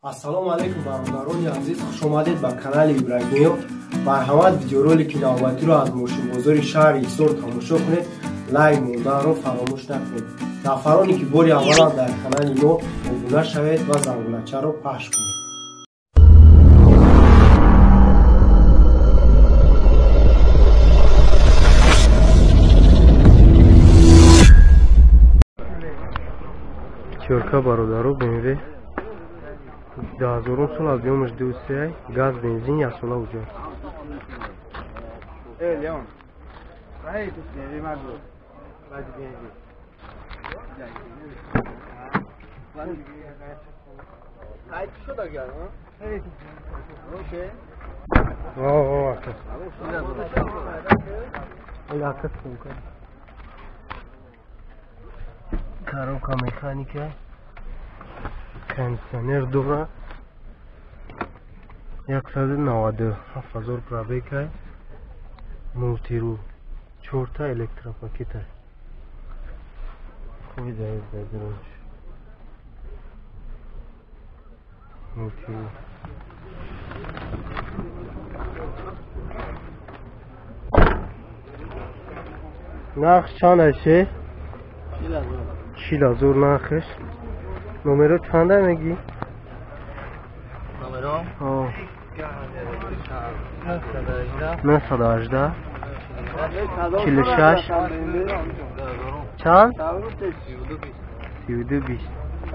ассалому алайкум бародарони азиз, хуш омадед ба канали Ибрагимиё. Марҳамат, видеоролики навбатиро аз мошинбозори шаҳри Ҳисор тамошо кунед. Лайк монданро фаромӯш накунед. Нафароне ки бори авваланд дар канали мо обуна шавед ва зангулачаро пахш кунед. Чёрка бародаро бинре 2000 сол объемаш 200 газ бензин я сола уҷаст. Leon. Vai, tu tem magro. Vai de benzina. Aí tu show da guia, não? Ei, okay. Akas. Olha Akas com cara. Коробка механика, кондиционер дура, 197,000 пробега, мультиру, 4 электропакета. Хуй да издадрож. Мультиру. Нарх чанд аст? 40,000 нархш. номеро чанда меги? Номеро? 918 46 чанд? 3220.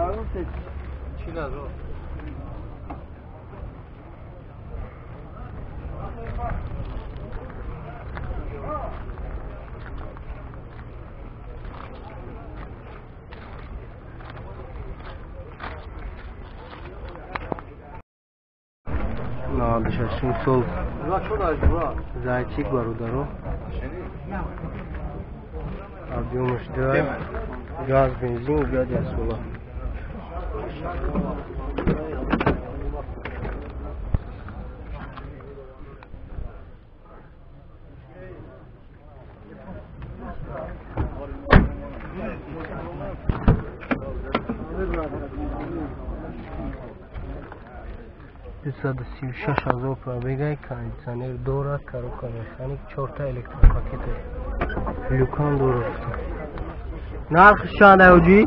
Надо сол зайчик бародаро. Объемаш 2, газ, бензин, угадя сола. Сад 36,000 пробега, кондиционер дора, коробка механик, 4 электропакета. Люкан дора. Нархш чанд аҷи?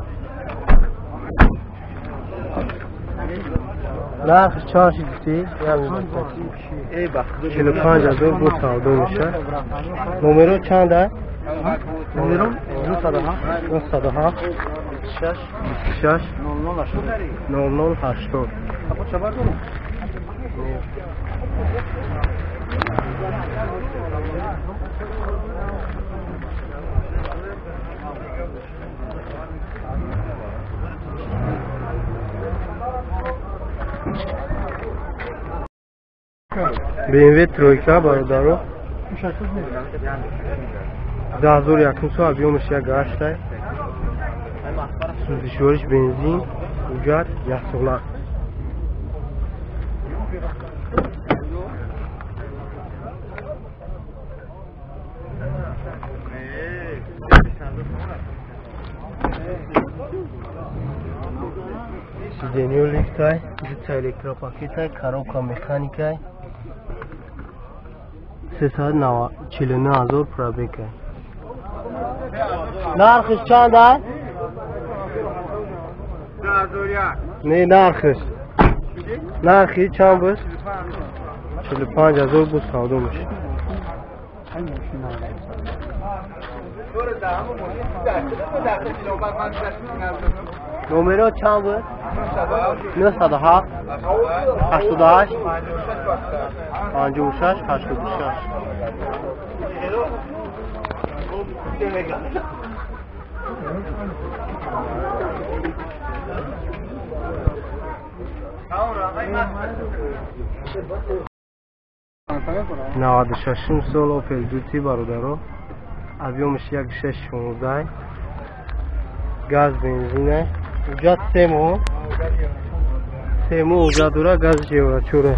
Нархш чанд шидти? 45,000 бо савдо мешад. номеро чанд аст? номеро 907 26 0080. BMW тройка бародаро 10100 объемаш 1.8 сӯзишвориш бензин уҷат ясола. Сиденьё лифтай, 2 электропакета, коробка механика, 349,000 пробега. Нархш чанд аст? Не, нархш. Нархи чанд буд? 45,000 буд савдо мешад. номеро чанд буд? 907 88 56 86. نود ششم سال اوپل دوتی برادرو объемش 1.6 газ бензине уҷат сему уҷат дура газ ҷевра чура.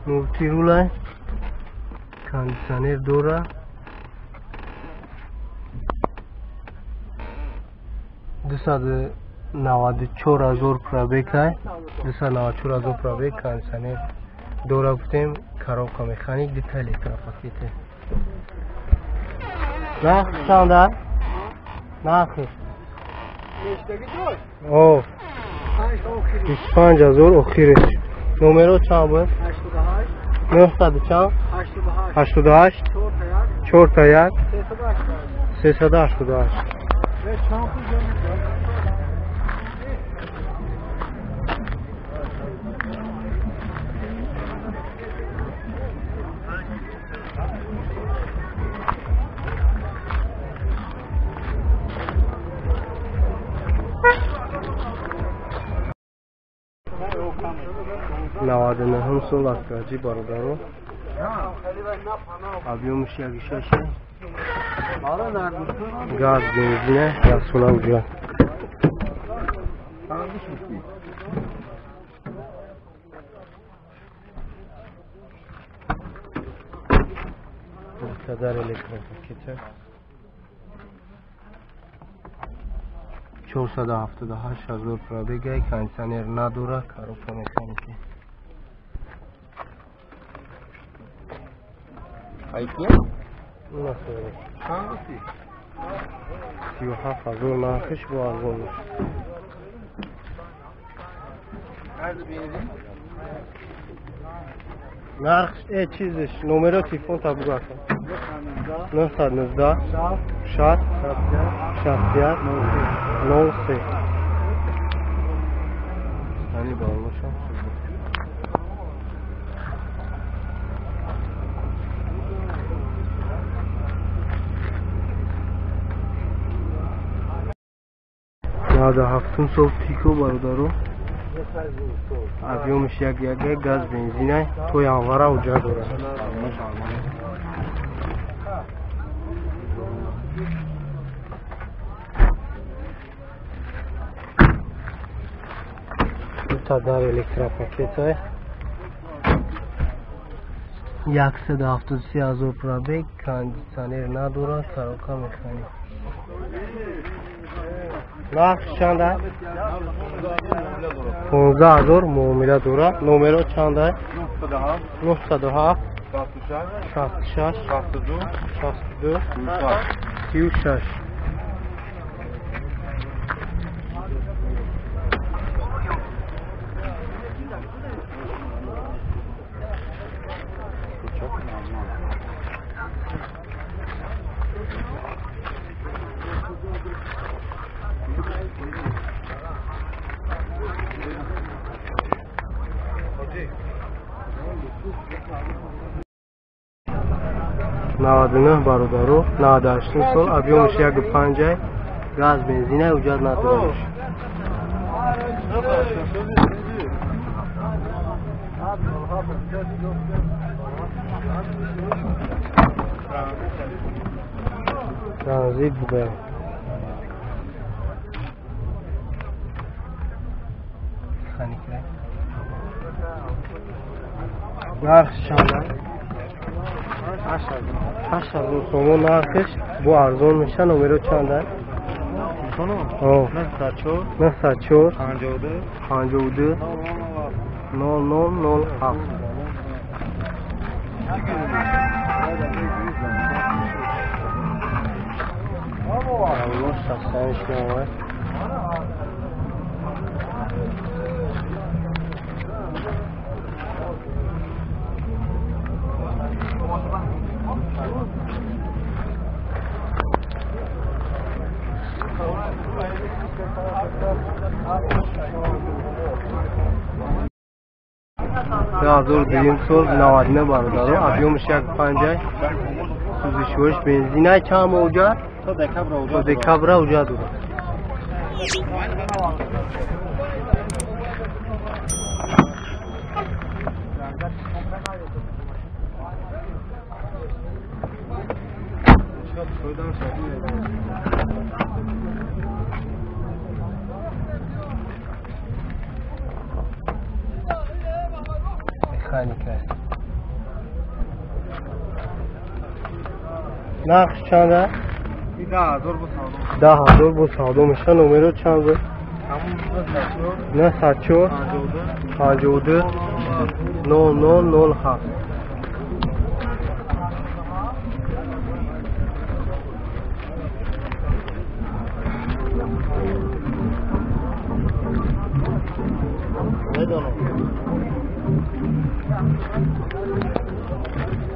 مولتی رولای کاندیشنر دوره 294,000 پرابیک های 294,000 پرابیک کاندیشنر دوره بودیم کاروبکا مکانیک دیتا الکتروپاکیته نخ چند نخی اوه 25,000 اخیرش نمرو چند بود؟ 900 چند؟ 88 4 تا 1 388 99 هم سول اکراجی برادرو объемش 1.6 газ бензина я сунам ҷо кадар электропакета 478,000 пробега кондиционер надора коробка механики Ayıklı? Nasıl öyle? Hangisi? 37,000 nakış bu argonmuş. Nerede benzin? Nakış çiziş. Numara telefon tabi bakın. 919 60 65 06 Hani bağlamışam. Надо 700 пико бародару объемش 1 газ бензина то январа уҷа дорад дута дар электропакетай 173,000 пробег кондиционер надорад коробка механик نقش چند است؟ 15,000 معامله داره نمره چند است؟ 907 66 62 36 99 бародару 98 сол объемш 1.5 газ бензина уҷад надорад транзит буда механикай нарх чанд 8,000 сомон нархш бу арзон меша номеро чанд аст 94 52 0007 2 сол 99 бародару объемш 1.5 сӯзишвош бензина чанд мавҷад то декабра уҷа дорад механика نقش چنده؟ 10,000 با سودا. 10,000 با سودا میشه. نمره چند بود؟ همون 974 52 0007. بدونم